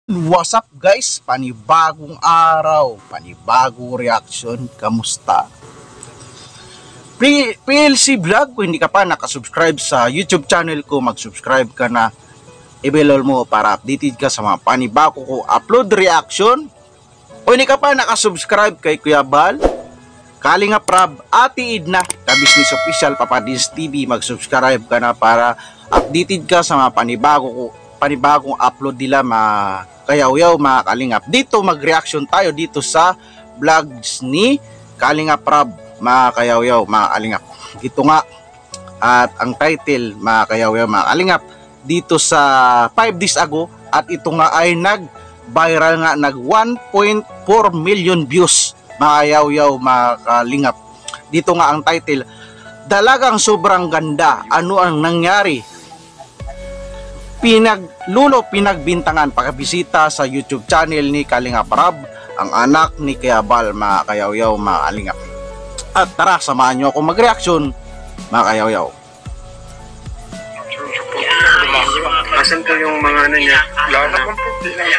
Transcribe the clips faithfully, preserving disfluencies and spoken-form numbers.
What's up guys? Panibagong araw, panibagong reaction. Kamusta? P L C Vlog, kung hindi ka pa nakasubscribe sa YouTube channel ko, mag-subscribe ka na. I-bell mo para updated ka sa mga panibago ko upload reaction. Kung hindi ka pa nakasubscribe kay Kuya Bal, Kalinga Prab, Ate Edna, ka-Business Official, Papa Dins T V, mag-subscribe ka na para updated ka sa mga panibago ko, panibagong upload nila mga kayaw-yaw, mga kalingap. Dito mag-reaction tayo dito sa vlogs ni Kalinga Prab, mga kayaw-yaw, mga kalingap. Ito nga, at ang title, mga kayaw-yaw, mga kalingap, dito sa five days ago, at ito nga ay nag-viral nga, nag one point four million views, mga kayaw-yaw, mga kalingap. Dito nga ang title, Dalagang Sobrang Ganda, Ano ang Nangyari? Pinaglulo, pinagbintangan, pakabisita sa YouTube channel ni Kalinga Prab, ang anak ni Kuya Bal, mga kayaw-yaw, mga kalingap. At tara, samahan nyo ako mag-reaction, mga kayaw-yaw. Asan po yung mga ano niya? Wala naman po.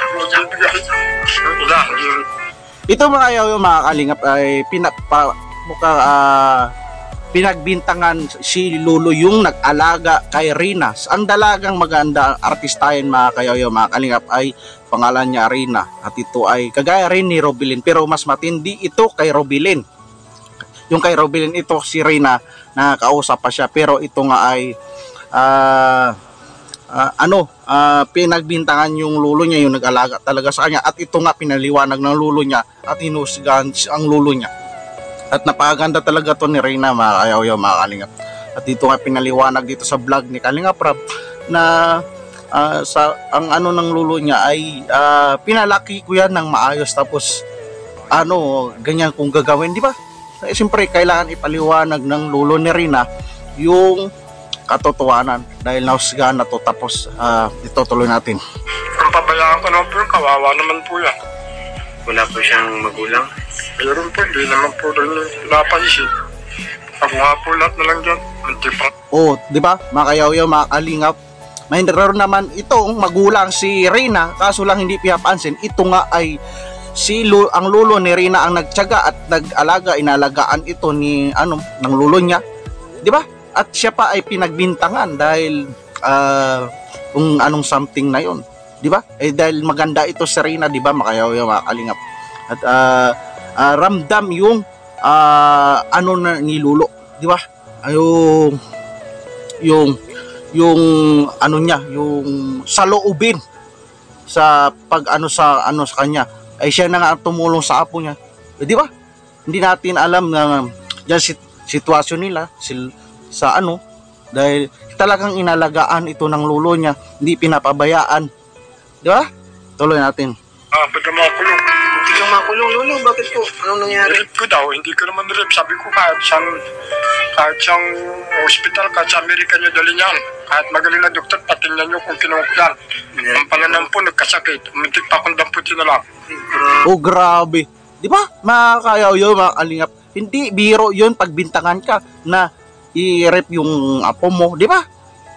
Ito mga kayaw-yaw, mga kalingap, ay pinapa, muka, uh, pinagbintangan si Lolo yung nag-alaga kay Rina. Ang dalagang maganda artistahin, mga kayaw-yaw, mga kalingap, ay pangalan niya Rina. At ito ay kagaya rin ni Robilin, pero mas matindi ito kay Robilin. Yung kay Robilin, ito si Rina, nakakausap pa siya, pero ito nga ay uh, uh, ano, uh, pinagbintangan yung Lolo niya, yung nag-alaga talaga sa kanya. At ito nga pinaliwanag ng Lolo niya at hinusgahan ang Lolo niya. At napakaganda talaga to ni Rina, mga kayaw-yaw, mga kalingap. At dito nga pinaliwanag dito sa vlog ni Kalinga Prab na uh, sa ang ano ng Lolo niya ay uh, pinalaki ko yan ng maayos, tapos ano, ganyan kung gagawin, di ba? Eh, siyempre kailangan ipaliwanag ng Lolo ni Rina yung katotohanan dahil nahusgahan na to. Tapos uh, itutuloy natin. Ang pabayaan ko naman po, kawawa naman po yan. Wala po siyang magulang. Mayroon po, hindi naman po rin napaisip. Ako nga po lahat na lang dyan. Antipang. Oh, di ba? Mga kayaw-yaw, mga kalingap. Mahindaro naman itong magulang si Rina, kaso lang hindi pinapansin. Ito nga ay si Lo, ang Lolo ni Rina ang nagtiyaga at nag-alaga, inalagaan ito ni ano, ng Lolo niya. Di ba? At siya pa ay pinagbintangan dahil uh, kung anong something na yon. Di ba? Eh dahil maganda ito si Rina, di ba, mga kayaw-yaw, mga kalingap. At uh, uh, ramdam yung uh, ano na ni Lolo, di ba? Yung yung yung ano niya, yung saloobin sa pag ano sa ano sa kanya, ay siya na nga tumulong sa apo niya. Eh, di ba? Hindi natin alam na diyan sit sitwasyon nila sil, sa ano, dahil talagang inalagaan ito ng Lolo niya, hindi pinapabayaan. Di ba? Tuloy natin. Ah, ba't ka makulong? Hindi ka makulong, Lolo. Bakit po? Anong nangyari? Rape ko daw, hindi ko naman rape. Sabi ko kahit siyang, kahit siyang hospital, kahit sa Amerika niyo dali niyan. Kahit magaling na doktor, patingnan niyo kung kinuklan. Ang palanan po, nagkasakit. Umintik pa akong damputin na lang. Oh, grabe. Di ba? Mga kayaw-yaw, mga kalingap. Hindi biro yun pagbintangan ka na i-rape yung apo mo. Di ba?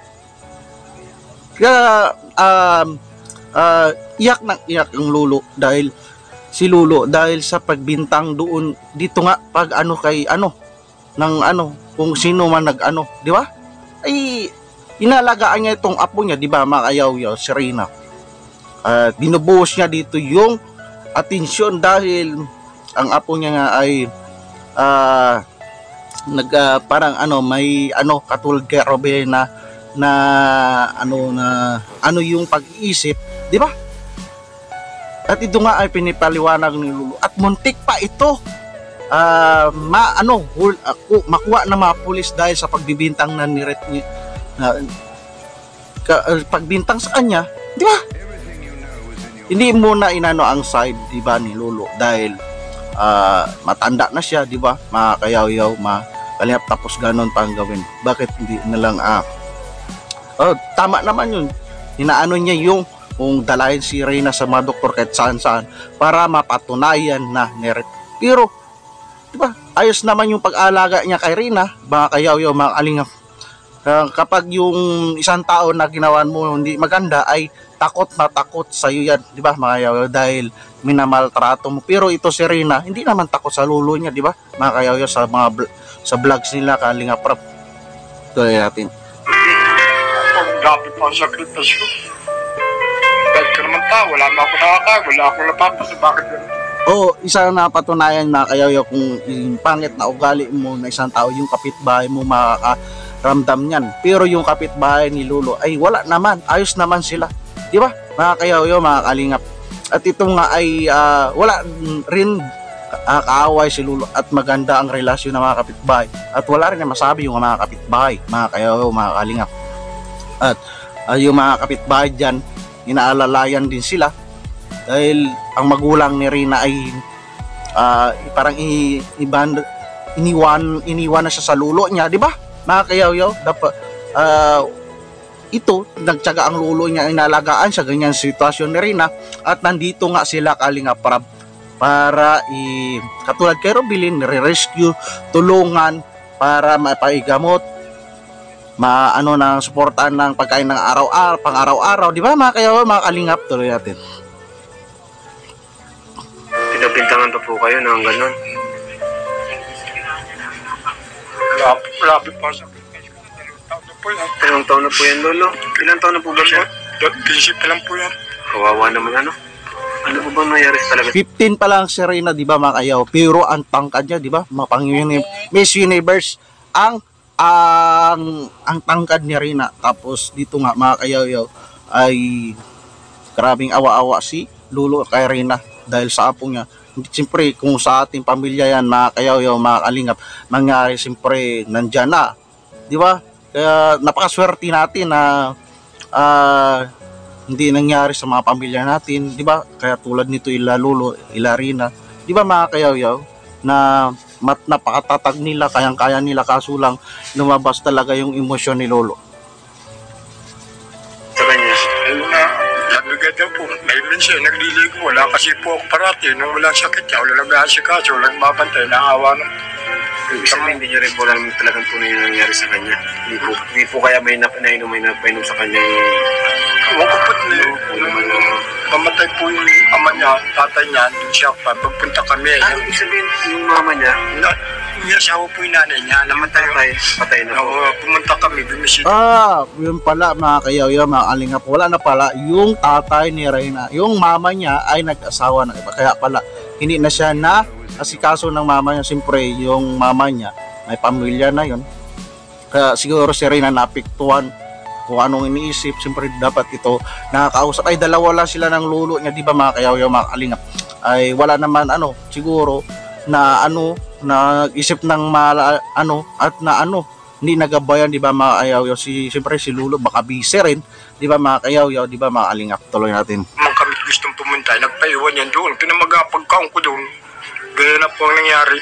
Kaya, um, uh, iyak na iyak ang Lolo dahil si Lolo dahil sa pagbintang doon dito nga pag ano kay ano ng ano kung sino man nag ano, di ba? Ay inalagaan niya itong apo niya, di ba, mga kayaw-yaw, si Rina. Uh, binubuhos niya dito yung atensyon dahil ang apo niya nga ay uh, nag uh, parang ano may ano katulad kay Robin na na ano na ano yung pag-iisip, di ba? At ito nga ay pinipaliwanag ni Lolo at muntik pa ito uh, ma ano hul, uh, makuha ng mga pulis dahil sa pagbibintang na niret niya uh, ka, uh, pagbintang sa kanya, di ba? Hindi muna inano ang side, di ba, ni Lolo dahil uh, matanda na siya, di ba, mga kayaw-yaw, mga kalingap, tapos ganon pa ang gawin. Bakit hindi na lang ah oh, tama naman yun, inaano niya yung kung dalahin si Rina sa mga doktor kahit saan-saan para mapatunayan na neret. Pero, di ba, ayos naman yung pag-alaga niya kay Rina, mga kayaw-yaw, mga kalingap. Uh, kapag yung isang tao na ginawan mo hindi maganda ay takot na takot sa iyo yan, di ba mga kayaw, dahil minamaltrato mo. Pero ito si Reyna, hindi naman takot sa lulo niya, di ba mga kayaw, sa mga sa vlogs nila Kalinga Prab. Tuloy natin. Ang grabe pa ang sakripisyo. Dahil ka naman tao, wala na ako nakaka, wala akong napapasa, bakit yun? Oo, isa na patunayan na kayaw kung yung pangit na ugali mo na isang tao, yung kapitbahay mo makakaramdam niyan. Pero yung kapitbahay ni Lolo ay wala naman, ayos naman sila. Di ba? Mga kayaw, mga kalingap. At ito nga ay uh, wala rin uh, kaaway si Lolo at maganda ang relasyon ng mga kapitbahay. At wala rin na masabi yung mga kapitbahay, mga kayaw, mga kalingap. At uh, yung mga kapitbahay dyan, inaalalayan din sila dahil ang magulang ni Reyna ay uh, parang i, iban, iniwan, iniwan na siya sa lulo niya, di ba? Mga kayaw-yaw, dapat uh, ito, nagtyaga ang lulo niya, inalagaan sa ganyan sitwasyon ni Reyna at nandito nga sila Kalinga Prab para i, katulad kay Robilin, re-rescue, tulungan para mapaigamot, maano ng suportahan ng pagkain ng araw-araw, pang araw-araw, di ba mga kayaw, mga kalingap, tuloy natin. Pinapintangan pa po kayo ng gano'n. Grabe, grabe pa sa sakripisyo. Dalawang taon na po yan. Ilang taon na po yan, Lolo? Ilang taon na po ba siya? Kinsip pa lang po yan. Kawawa naman ano? Ano po bang nangyari talaga? fifteen pa lang si Reyna, di ba mga kayaw, pero ang tangkad niya, di ba, mapang Miss Universe, ang ang ang tangkad ni Reyna. Tapos dito nga mga kayaw ay grabing awa-awa si Lolo kay Reyna dahil sa apo niya. Siyempre kung sa ating pamilya yan mga kayaw, mga kalingap, nangyari siyempre nandyan na, di ba? Kaya napakaswerte natin na uh, hindi nangyari sa mga pamilya natin, di ba? Kaya tulad nito ila Lolo, ila Reyna, di ba mga kayaw na mat napakatatag nila, kayang-kaya nila, kaso lang lumabas talaga yung emosyon ni Lolo sa kanya. Ayun na, nabigay daw po. May minsan, nagliligo. Wala kasi po ako parati. Nung wala sakit niya, wala nag-aasikaso, wala nagbabantay, naawa na. Ibig sabihin, hindi niyo rin po alam talagang tunay na nangyari sa kanya. Hindi po, hindi po kaya may napainom, may napainom sa kanya yung... Ewan ko po, mamatay po yung ama niya, tatay niya, doon siya pa. Pagpunta kami. Ano ibig sabihin, yung mama niya? Yung asawa po yung nanay niya, namatay. Patay, patay na po. Oo, pumunta kami, bumisita. Ah, yun pala mga kayaw, mga kalingap, wala na pala yung tatay ni Reyna, yung mama niya ay nag-asawa ng iba, kaya pala hindi na siya na asikaso ng mama niya. Siyempre yung mama niya may pamilya na yun, kaya siguro si Reyna naapektuhan kung anong iniisip. Siyempre dapat ito nakakausap, ay dalawa lang sila ng lulo niya, di ba mga kayaw, mga kalingap, ay wala naman ano siguro na ano na isip ng mala, ano at na ano hindi nagabayan, di ba mga kayaw, si siyempre si Lolo baka busy rin, di ba mga kayaw, di ba mga kalingap. Tuloy natin. Mga kami gustong pumunta, nagpaiwan yan doon, pinamagapagkaon ko doon, gaya na po ang nangyari.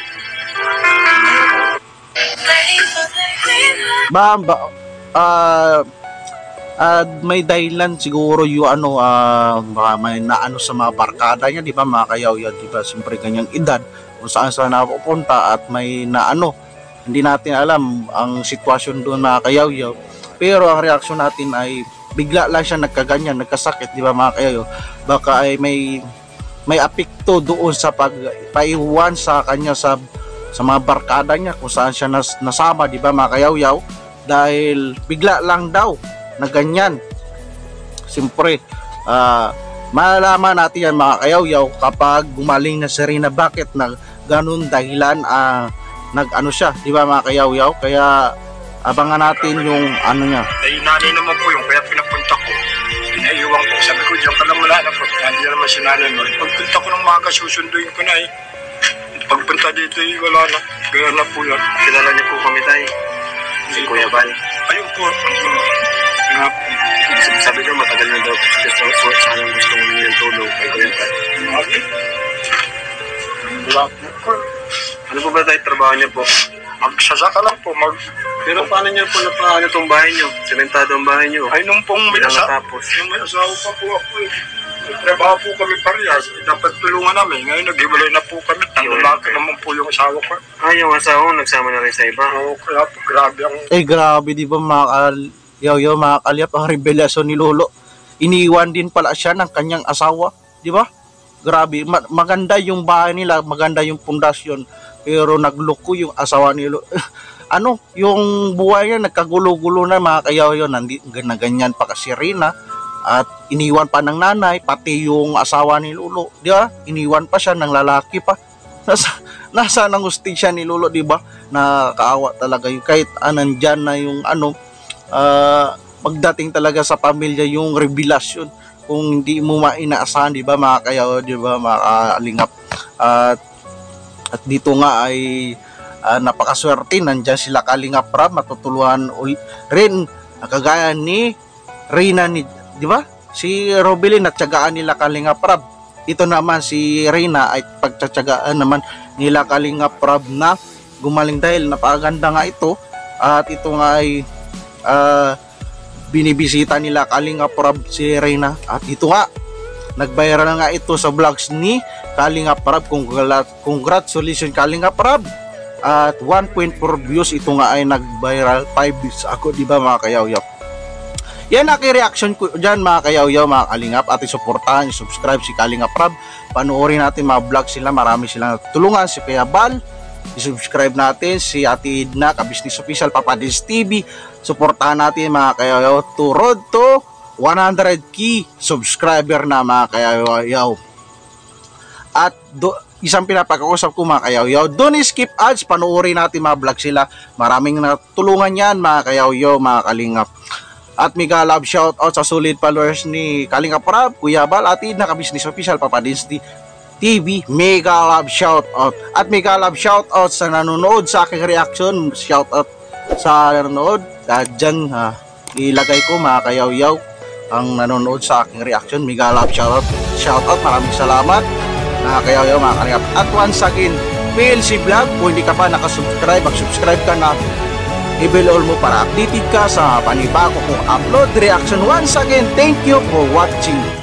Ba, ba ah uh, may dahilan siguro yung ano, uh, baka may naano sa mga barkada niya, di ba mga kayaw, di ba siyempre ganyang edad kung saan saan napupunta at may naano, hindi natin alam ang sitwasyon doon mga kayaw, pero ang reaksyon natin ay bigla lang siya nagkaganyan, nagkasakit, di ba mga kayaw, baka ay may may apekto doon sa pagpaiwan sa kanya sa sa mga barkada niya kung saan siya nas, nasama, di ba mga kayaw, dahil bigla lang daw na ganyan. Siyempre uh, malalaman natin yan mga kayaw kapag gumaling na si Reyna, bakit na ganun dahilan uh, nag-ano siya, di ba mga kayaw, kaya abangan natin yung ano niya. Ay nanay naman po yung kaya pinapunta ko, pinaiwan ko, sabi ko diyan ka lang, wala na po, hindi naman si nanay mo. Pagpunta ko ng maga, susunduin ko na eh. Pagpunta dito eh, wala na, gaya na po yan. Kilala niyo po kami tayo, si Kuya Bal. Ayun po, nga po. Sabi ko matagal na daw, gusto ko sayang gusto mo niyo yung tulong kay Kuya Bal. Okay. Wala po. Ano po ba tayo trabaho niyo po? Magsasaka lang po, mag... Pero paano niyo po napaano itong bahay niyo? Sementado ang bahay niyo? Ay, nung pong may asawa, yung may asawa pa po ako eh. Trabaho po kami parehas, dapat tulungan namin. Ngayon nag-iwalay na po kami, ang lalaki naman po yung asawa ko. Ah, yung asawa mo nagsama na rin sa iba? Oo, kaya po grabe ang Eh grabe, di ba mga kal- yaw, yaw, mga kalyap, ang revelasyon ni Lolo. Iniwan din pala siya ng kanyang asawa, di ba? Grabe, ma- maganda yung bahay nila, maganda yung pundasyon, pero nagloko yung asawa ni Lolo. Ano, yung buhay niya nagkagulo-gulo na mga kayaw, nandi na ganyan pa kasi Rina, at iniwan pa ng nanay, pati yung asawa ni Lolo, di ba? Iniwan pa siya ng lalaki pa. Nasa, nasa nang hustisya ni Lolo, di ba? Nakakaawa talaga yung kahit anan dyan na yung ano, uh, pagdating talaga sa pamilya yung revelasyon, kung hindi mo mainaasahan, di ba mga kayaw, di ba mga kalingap. At at dito nga ay uh, napakaswerte, nandyan sila Kalingap Rab, matutulungan uli rin kagaya ni Rina, ni di ba? Si Robilin at tiyagaan nila Kalingap Rab. Ito naman si Rina ay pagtsatsagaan naman nila Kalingap Rab na gumaling dahil napakaganda nga ito, at ito nga ay uh, binibisita nila Kalingap Rab si Rina, at ito nga nag-viral na nga ito sa vlogs ni Kalingap Rab. Congratulations Kalingap Rab, at one point four views ito nga ay nag-viral, five views ako, di ba mga kayaw-yaw. Yan ang reaction ko dyan mga kayaw-yaw, mga kalingap. At isuportahan, subscribe si Kalingap Rab, panoorin natin mga vlog sila, marami silang tulungan. Si Kuya Bal, isubscribe natin si Ate Edna, Ka-Business Official, Papa Dins T V. Suportahan natin mga kayaw-yaw to road to one hundred K subscriber na mga kayaw-yaw. At do, isang pinapakausap ko mga kayaw-yaw, don't skip ads, panoorin natin mga vlog sila, maraming natulungan yan mga kayaw-yaw, mga kalingap. At mega love shout out sa solid followers ni Kalingap Rab, Kuya Bal, Ate Edna, Ka-Business Official, Papa Dins T V. Mega love shout out. At mega love shout out sa nanonood sa aking reaction, shout out sa nanonood. At dyan uh, ilagay ko mga kayaw-yaw ang nanonood sa aking reaction. Mega love shout out, shout out, maraming salamat mga kayaw-yaw, mga kalingap. At once again, P L C Vlog, kung hindi ka pa nakasubscribe, mag-subscribe ka na, i-bell all mo para updated ka sa panibago kong upload reaction. Once again, thank you for watching.